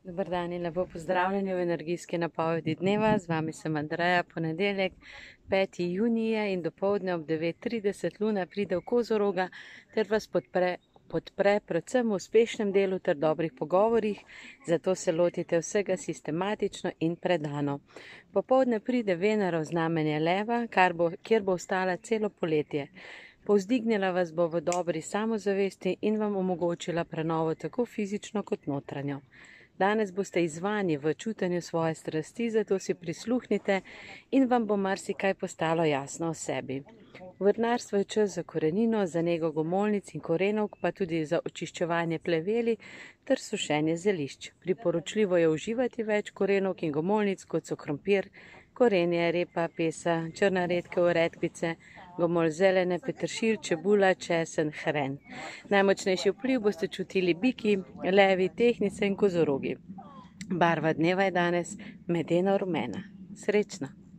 Dober dan in lepo pozdravljeni v energijski napovedi dneva. Z vami sem Andreja. Ponedeljek, 5. junija in dopoldne ob 9:30 Luna pride v Kozoroga ter vas podpre predvsem v uspešnem delu ter dobrih pogovorih, zato se lotite vsega sistematično in predano. Popoldne pride Venera v znamenje Leva, kjer bo ostala celo poletje. Povzdignila vas bo v dobri samozavesti in vam omogočila prenovo tako fizično kot notranjo. Danes boste izzvani v čutenju svoje strasti, zato si prisluhnite in vam bo marsikaj postalo jasno o sebi. V vrtnarstvu je čas za korenino, za nego gomolnic in korenovk, pa tudi za očiščevanje pleveli ter sušenje zelišč. Priporočljivo je uživati več korenovk in gomolnic, kot so krompir, korenje, repa, pesa, črna redkev, redkvice, gomolj zelene, peteršilj, čebula, česen, hren. Najmočnejši vpliv boste čutili biki, levi, tehtnice in kozorogi. Barva dneva je danes medeno rumena. Srečno!